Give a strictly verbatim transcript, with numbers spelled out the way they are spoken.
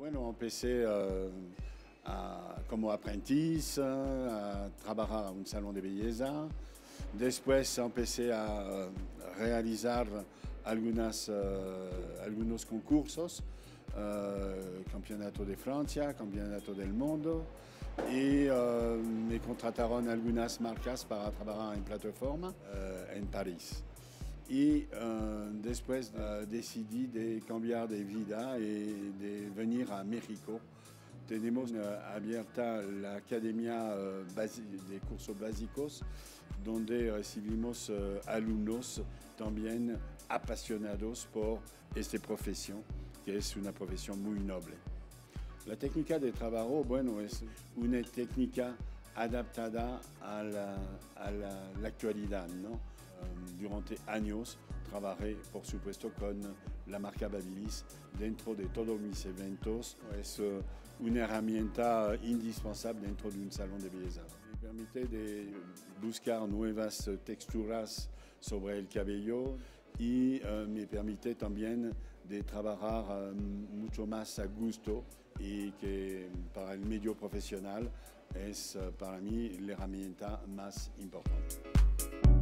Bueno, empecé uh, a, como aprendiz a trabajar en un salón de belleza. Después empecé a realizar algunas, uh, algunos concursos, uh, Campeonato de Francia, Campeonato del Mundo, y uh, me contrataron algunas marcas para trabajar en plataforma uh, en París. Y uh, después uh, decidí de cambiar de vida y de venir a México. Tenemos uh, abierta la Academia uh, de Cursos Básicos, donde recibimos uh, alumnos también apasionados por esta profesión, que es una profesión muy noble. La técnica de trabajo, bueno, es una técnica adaptada a la, a la, la actualidad, ¿no? Durante años trabajé, por supuesto, con la marca Babyliss dentro de todos mis eventos. Es una herramienta indispensable dentro de un salón de belleza. Me permite de buscar nuevas texturas sobre el cabello y uh, me permite también de trabajar uh, mucho más a gusto y que para el medio profesional es uh, para mí la herramienta más importante.